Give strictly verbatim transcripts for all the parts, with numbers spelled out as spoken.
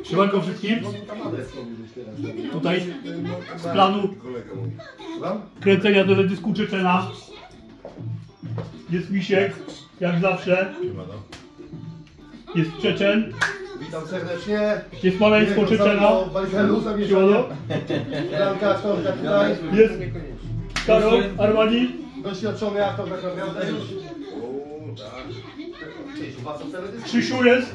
Siemanko wszystkim. Tutaj z planu kręcenia teledysku Czeczena jest Misiek, jak zawsze. Jest Czeczen. Witam serdecznie. Jest maleństwo Czeczena. Jest Karol Armani. Doświadczony aktor tak naprawdę już. Krzysiu jest.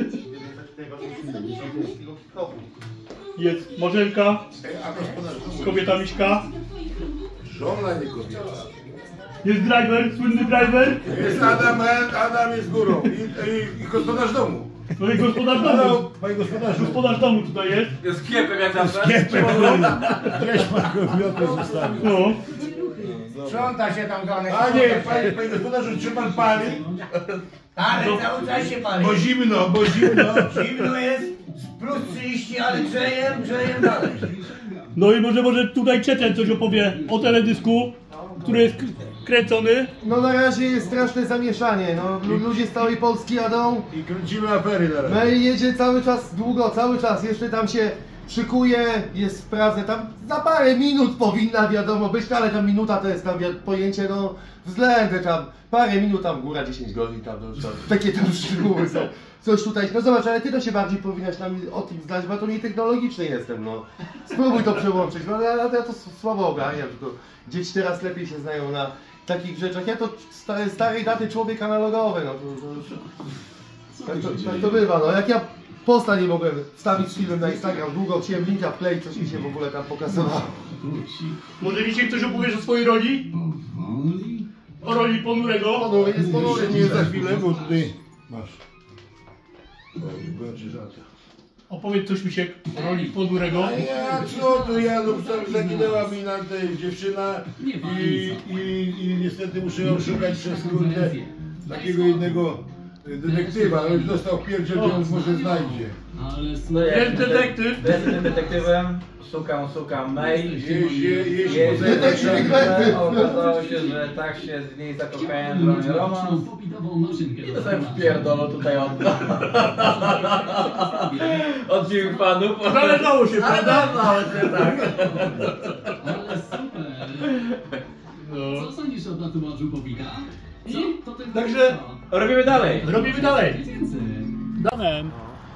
Jest Marzenka. Kobieta Miśka. Żona nie kobieta. Jest driver, słynny driver. Jest Adam, Adam jest górą i, i, i gospodarz domu. To jest gospodarz domu. Panie gospodarzu. Gospodarz domu tutaj jest. Jest kiepem jak zawsze. Kiepem, gdzieś pan kobietę zostawił. No. Sprząta się tam gone. A nie, panie, panie gospodarzu, czy pan pali? Ale cały czas się pali. Bo zimno, bo zimno. Zimno jest, plus trzydzieści, ale grzejem, grzejem dalej. No i może może tutaj Czeczen coś opowie o teledysku, który jest kręcony. No na razie jest straszne zamieszanie. No, ludzie z całej Polski jadą. I kręcimy afery teraz. Mail jedzie cały czas, długo, cały czas. Jeszcze tam się szykuje, jest w Pradze. Tam za parę minut powinna wiadomo być, ale tam minuta to jest tam pojęcie, no względne tam. Parę minut tam góra, dziesięć godzin tam, to, to, takie tam szczegóły są. Coś tutaj, no zobacz, ale ty to się bardziej powinnaś nam o tym znać, bo to nie technologiczny jestem, no. Spróbuj to przełączyć, no ja, ja to słabo ogarniam, tylko dzieci teraz lepiej się znają na takich rzeczach. Ja to stary, starej daty człowiek analogowy, no to, to, tak, to, tak to bywa, no. Jak ja posta nie mogłem wstawić z filmem na Instagram, długo chciałem linka wkleić, coś mi się w ogóle tam pokazywało. Może dzisiaj ktoś opowiesz o swojej roli? O roli ponurego? Ponury jest ponury. Nie za chwilę, bo tutaj masz. Opowiedz coś Misiek o roli ponurego. A ja co tu, ja no, zaginęła mi na tej dziewczyna i, i, i niestety muszę ją szukać przez kurde takiego innego detektywa, ale już dostał pierdziel, to on może znajdzie. No Jest detektyw. Jestem detektywem, szukam, szukam mail. Jeśli Okazało się, że tak się z niej zakochałem, że mamy romans. I to sobie wpierdolę tutaj od od miłych panów. Zależało się, prawda? Zależało się, tak. Ale super! Co sądzisz o tatuażu Bobika? Co? To tylko Także robimy dalej. robimy dalej. Więcej. Danem.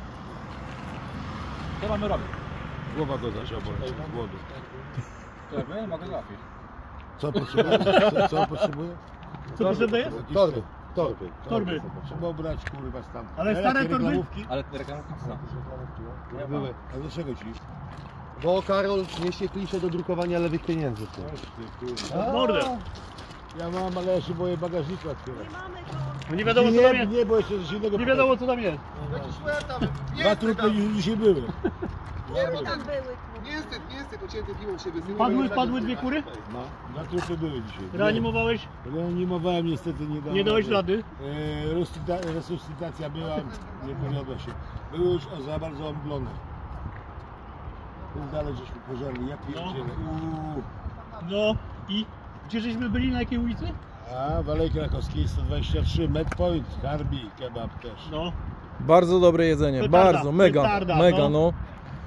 Co mamy robić? Głowa go zaczęła boleć, głodu. Ja nie mogę trafić. Co potrzebuje? Co, co potrzebuje? Co potrzebne jest? Torby. Torby. Torby. Trzeba brać kurwa stan. Ale stare torby? Ale reklamówki co? Były. A dlaczego ci? Bo Karol niesie kliszę do drukowania lewych pieniędzy. Mordę. Ja mam, ale ja się boję bagażnika otwierać. No nie wiadomo co tam Nie, jest. nie, bo jeszcze coś innego. Nie wiadomo co tam jest. Dwa trupy dzisiaj były. Nie, bo tam były. Nie jest, nie jest, pocięty piłą się wysyła. Padły, padły dwie kury? No, dwa trupy były dzisiaj. Reanimowałeś? Reanimowałem niestety nie dałem. Nie dałeś rady. rady? E, resuscyta- resuscytacja była, nie powiodła się. Były już o, za bardzo omdlone. Więc dalej żeśmy pożarli, ja pierdzielę. Uuu. No i gdzie żeśmy byli, na jakiej ulicy? A, w Alei Krakowskiej sto dwadzieścia trzy, Med Point, Harbi, kebab też. No. Bardzo dobre jedzenie, Petarda, bardzo, mega, petarda, mega no. no.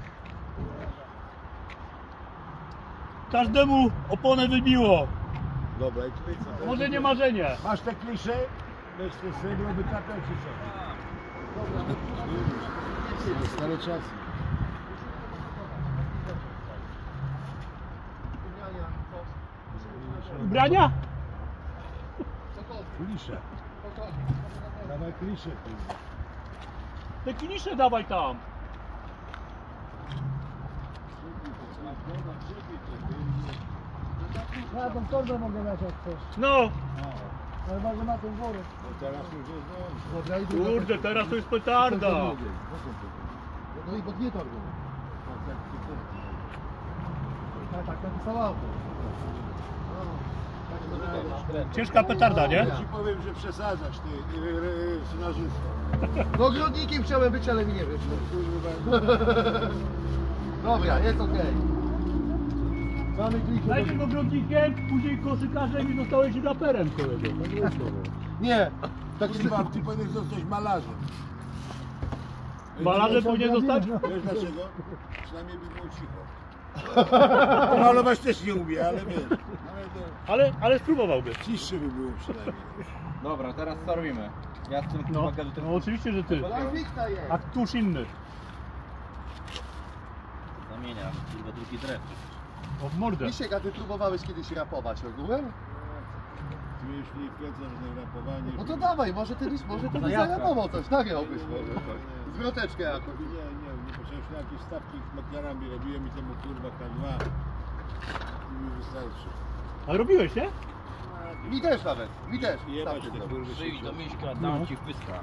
Każdemu oponę wybiło. Dobra, i tutaj co? Może nie marzenie. Masz te klisze? Weź te srebro, wytapiał czy co? Dobra. Stare czasy. Ubrania? Klisze. Dawaj klisze. Te kinisze dawaj tam. Ja tą torbę mogę dać jak chcesz. No. Ale może na tą worę. No teraz już jest dobrze. Kurde, teraz to jest petarda. No i po dwie torby. Tak, tak napisała. Ciężka petarda, nie? Ja ci powiem, że przesadzasz ty, scenarzysta. No ogrodnikiem chciałem być, ale mi nie wyszło. Dobra, jest okej. Mamy klikę. Najpierw ogrodnikiem, później koszykarzem i zostałeś raperem, kolego. Nie, tak Kurwa, ty powinieneś zostać malarzem. Baladę powinien zostać? Wiesz dlaczego? Przynajmniej by było cicho. Malować też nie umie, ale wiesz. Ale to Ale, ale spróbowałby. ciszsze by było przynajmniej. Dobra, teraz co robimy? Ja z tym No, kurwa gazetę- no oczywiście, że ty. A któż inny? Zamienia, kurwa drugi drew. O w mordę. Misiek, a ty próbowałeś kiedyś rapować ogółem? Ty mnie już nie wkręcasz w rapowanie. No to dawaj, może ty byś, może ty byś jaka? zarapował coś, nagrałbyś może coś. Zwroteczkę jakąś. Nie, nie, nie potrzebujesz na jakieś stawki z makiarami robiłem i temu kurwa K dwa. I mi wystarczy. A robiłeś, nie? Mi też nawet, mi też. Jebać Stawkę te zrobił. kurwy Przyjdź się do Miśka, dam ci pyska.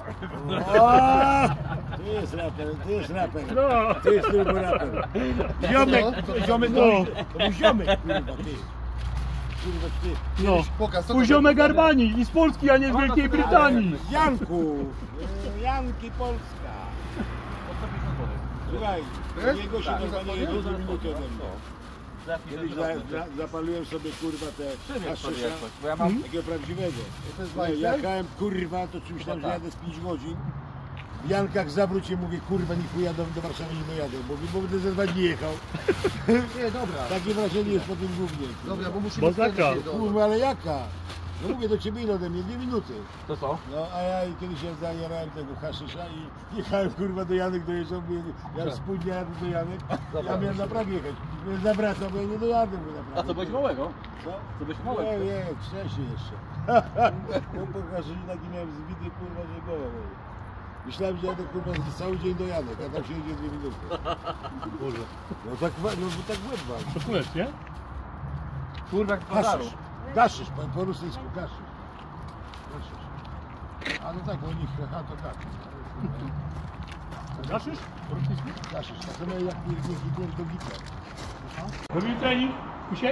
To jest raper, to jest raper. No. To jest tylko raper. Ziomek, to ziomek, to, No. to był ziomek, kurwa, ty. Kurwa, ty. No. Pokaż, co to Twój ziomek za- Arbani i z Polski, a nie z Wielkiej Brytanii. Janku, e, Janki Polska. Słuchaj, jego się normalnie jedną minutę ode mnie. Kiedyś za, za, zapaliłem sobie kurwa te haszysza, Bo ja mam... takiego prawdziwego. To jest No, Weiser? jechałem kurwa, to czy myślałem, że jadę z pięć godzin. W Jankach zawrócił, mówię kurwa, niech pojadę do Warszawy, nie dojadę, bo, bo będę ze dwa dni jechał. Nie, dobra. Takie wrażenie jest po tym głównie. Dobra, bo musimy... Masakra. skręcić do- Kurwa, ale jaka? No mówię do ciebie ile ode mnie, dwie minuty. To co? No a ja kiedyś się zajarałem tego haszysza i jechałem kurwa do Janek, dojeżdżał, mówię, ja już spóźnię jadę do Janek, ja miałem naprawdę jechać. Więc zawracam, bo ja nie dojadę, bo naprawdę. A co byś małego? Co? Co byś Nie, małego? nie, wcześniej jeszcze. Bo po haszyszu taki miałem zbity kurwa, że głowa boli. Myślałem, że jadę kurwa cały dzień do Janek, a tam się jedzie dwie minuty. Boże. No tak, no bo tak łeb wam. To kulec, nie? Kurwa jak pożaru. Gaszysz, gaszysz, po, po rosyjsku, gaszysz. Gaszysz. A no tak, bo u nich, aha, to tak. Zaszysz? Po rosyjsku? Gaszysz, tak samo jak Hitler do Gita. Robili trening? Misiek?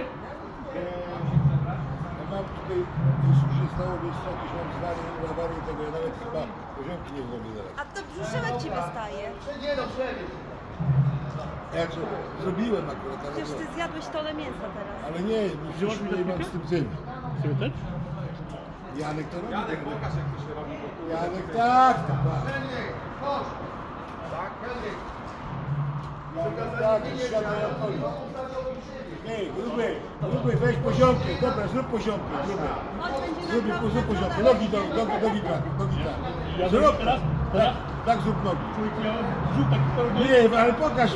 Ja mam tutaj, już się stało, wiesz co, jakieś mam zwary, awarię tego, ja nawet chyba poziomki nie zrobię zaraz. A to brzuszek ci wystaje. Nie no, przebieg. Ja co, zrobiłem akurat, ale Przecież nie. ty zjadłeś tole mięsa teraz. Ale nie, już nie mam z tym tym. Sobie też? Janek to robi. Janek, pokaż jak to się robi. Janek, tak, tak. Henryk, chodź. Tak, Henryk. Janek, tak, światło Jankowi. Ej, gruby, gruby, weź poziomkę, dobra, zrób poziomkę, gruby. Zrób, zrób poziomkę, nogi do, nogi, nogi tak, nogi tak. Ja Zrób zrobię tak, teraz? tak, Teraz? tak zrób nogi. Człowiek miał brzuch taki pełny. Nie, ale pokaż.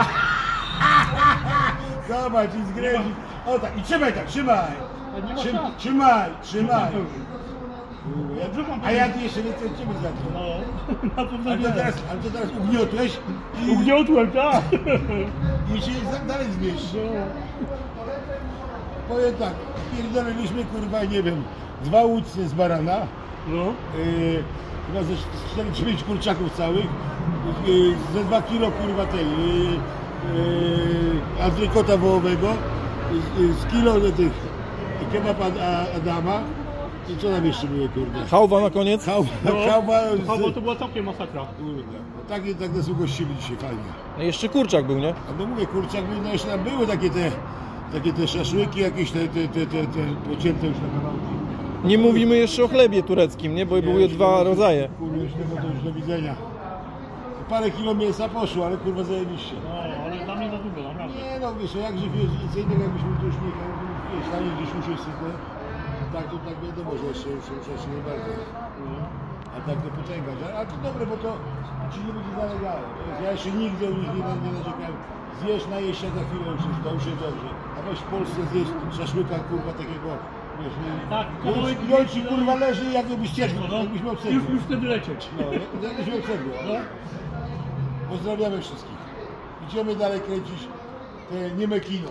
Zobacz, i zgryzi. O tak, i trzymaj tak, trzymaj. Nie ma Trzym, szans. trzymaj, trzymaj. Ja brzuch mam A ja ty jeszcze więcej od ciebie zaczął. No, na pewno Ale to nie. teraz, ale to teraz ugniotłeś i, Ugniotłem, tak. i się za- dalej zmieść. No. Powiem tak, pierdoliliśmy kurwa, nie wiem, dwa łódce z barana, No. yy, chyba ze cztery czy pięć kurczaków całych, yy, ze dwa kilo kurwa tej, yy, yy, antrykota wołowego, yy, z kilo tych kebab Ad- A- Adama i co tam jeszcze było kurwa? Hałwa na koniec. Chałwa, No. chałwa A, bo z... to była całkiem masakra. Kurwa, tak, tak nas ugościli dzisiaj, fajnie. No jeszcze kurczak był, nie? A no mówię, kurczak, no jeszcze tam były takie te, takie te szaszłyki, jakieś te, te, te, te, te pocięte już na kawałki. Nie mówimy jeszcze o chlebie tureckim, nie? Bo były dwa rodzaje. Kurwa, już tego to już do widzenia. Parę kilo mięsa poszło, ale kurwa zajebiście. No, ale dla mnie za dużo, naprawdę. Nie no, wiesz, jak żyw jest nic innego, jakbyśmy tu już nie jechali, wiesz, tam gdzieś już jest sypne. Tak, to tak wiadomo, że jeszcze, jeszcze, jeszcze nie bardzo. A tak to potęgać. A, a to dobre, bo to ci nie będzie zalegało. To jest- Ja jeszcze nigdy u nich nie, nie narzekałem. Zjesz, najeść się za chwilę, już jest, to już jest dobrze. A weź w Polsce zjeść szaszłyka, kurwa, takiego, wiesz, Tak, nie, kawałek jolci, kurwa, leży jakbyś ciekł, No, jakbyś miał już, cegłę. już wtedy lecieć. No, jakbyś miał cegłę, no. Pozdrawiamy wszystkich. Idziemy dalej kręcić te nieme kino.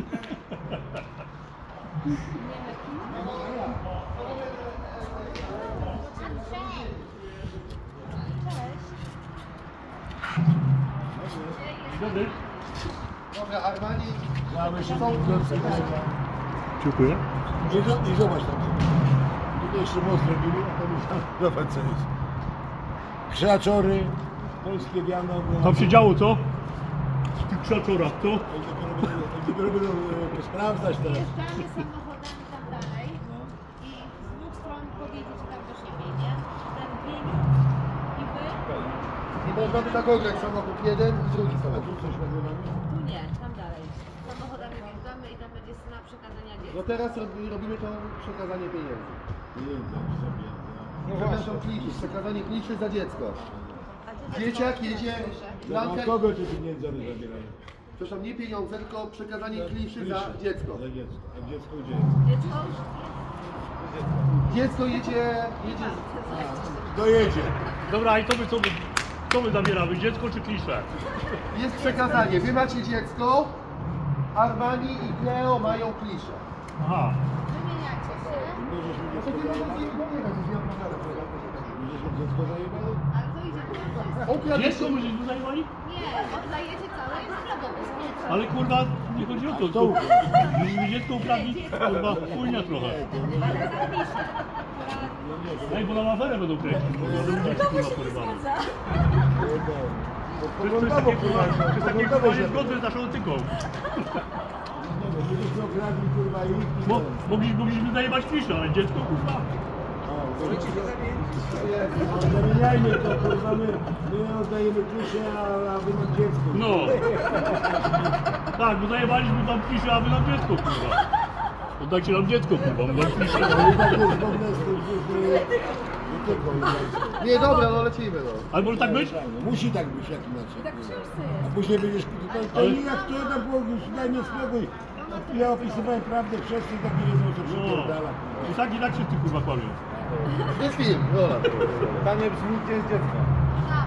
Dobry. Dobra, Armani. Mamy się Dziękuję. I, zo- I zobacz tam. Tutaj jeszcze most robili, a tam już tam. Zobacz co jest. Krzaczory, polskie wiano. Tam się działo, co? W tych krzaczorach, co? Oni dopiero będą, oni dopiero będą e, sprawdzać teraz. Jeżdżamy samochodami tam dalej i z dwóch stron podjedziecie tam do siebie, nie? Ten bieg i wy. I bo Mamy tak ograć samochód jeden i drugi samochód. Coś nagrywamy? Tu nie, tam dalej. Samochodami wjeżdżamy i tam będzie scena przekazania dziecka. No teraz robi- robimy to przekazanie pieniędzy. Pieniądze sobie. No Przepraszam, kliszy, przekazanie kliszy za dziecko. Dzieciak jedzie, Dla lampkę, kogo te pieniądze one zabierają? przepraszam, nie pieniądze, tylko przekazanie kliszy za dziecko. Za dziecko. A dziecko gdzie? Dziecko już Dziecko jedzie, jedzie Dojedzie. Dobra, i co my, co my, co my zabieramy? Dziecko czy klisze? jest przekazanie. Wy macie dziecko, Armani i Cleo mają kliszę. Aha. wymieniacie się. Możesz mi No to dziecko nie mogę z zajebać? nim pojechać, już nie opowiadam. Możesz mi dziecko zajebać? Ale to idzie po prostu. Ukradł Dziecko my żeśmy zajmowali? Nie, oddajecie całe jest prawo bezpieczne. Ale kurwa, nie chodzi o to. to Gdybyśmy dziecko ukradli, kurwa, chujnia trochę. Ej, bo nam aferę będą kręcić. Bo będą dzieci kurwa porywane. To jest takie kurwa, to jest takie kurwa niezgodne z naszą etyką. Żebyśmy okradli kurwa i... Bo mogliśmy, mogliśmy zajebać kliszę, ale dziecko kurwa. Zamieniajmy to, kurwa, my, my oddajemy kliszę, a, a wy nam dziecko. No. Tak, bo zajebaliśmy tam kliszę, a wy nam dziecko kurwa. Oddajcie nam dziecko kurwa, my wam kliszę. Ale i tak jest zgodne z tym, z Nie, dobra, no lecimy no. Ale może tak być? Musi tak być, jak inaczej. Tak w książce A jest. później będziesz... To, to Ale- nie jak to tam było, daj mi spokój. Ja opisywałem prawdę, wszyscy tak nie wiedzą, co przypierdala. I tak i tak wszyscy kurwa kłamią. To jest film, rola. Pytanie brzmi, gdzie jest dziecko? Tam.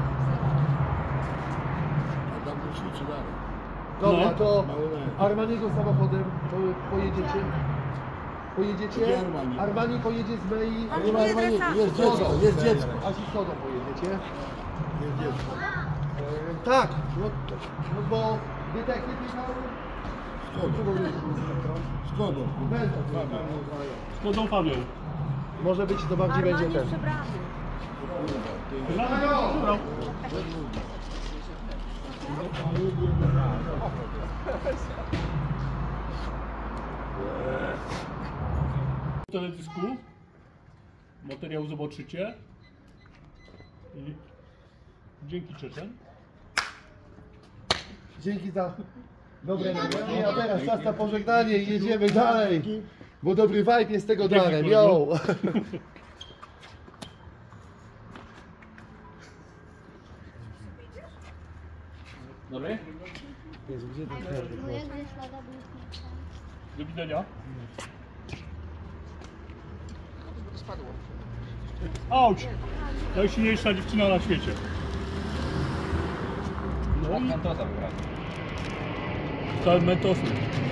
A tam wyszli czy dalej? Dobra, No. to Mało. Armaniego samochodem po, pojedziecie. Pojedziecie. Gdzie Armani? Armani pojedzie z Mei. On Nie ma, jedzie nie, sam. jest dziecko, jest dziecko. A z Skodą pojedziecie. Jest dziecko. E, tak, no, no bo detektyw jechał. Skodą. Skodą. Będą. Skodą Fabią. Może być, to bardziej będzie Armani ten. przebrany. Dobra. W teledysku materiał zobaczycie. I dzięki Czeczen. Dzięki za dobre nagranie. A teraz czas na pożegnanie i jedziemy dalej. Bo dobry vibe jest tego Dzięki, darem. kolego. Yo! Dobry? Jezu, gdzie ten No jak wyszła do bluzki? Do widzenia. Auć! Najsilniejsza dziewczyna na świecie. No i Mentosa wybrać. całym mentosem.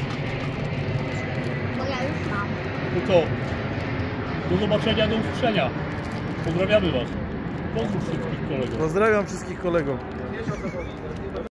Bo ja już mam. To co? Do zobaczenia, do usłyszenia. Pozdrawiamy Was. Pozdrów wszystkich kolegów. Pozdrawiam wszystkich kolegów.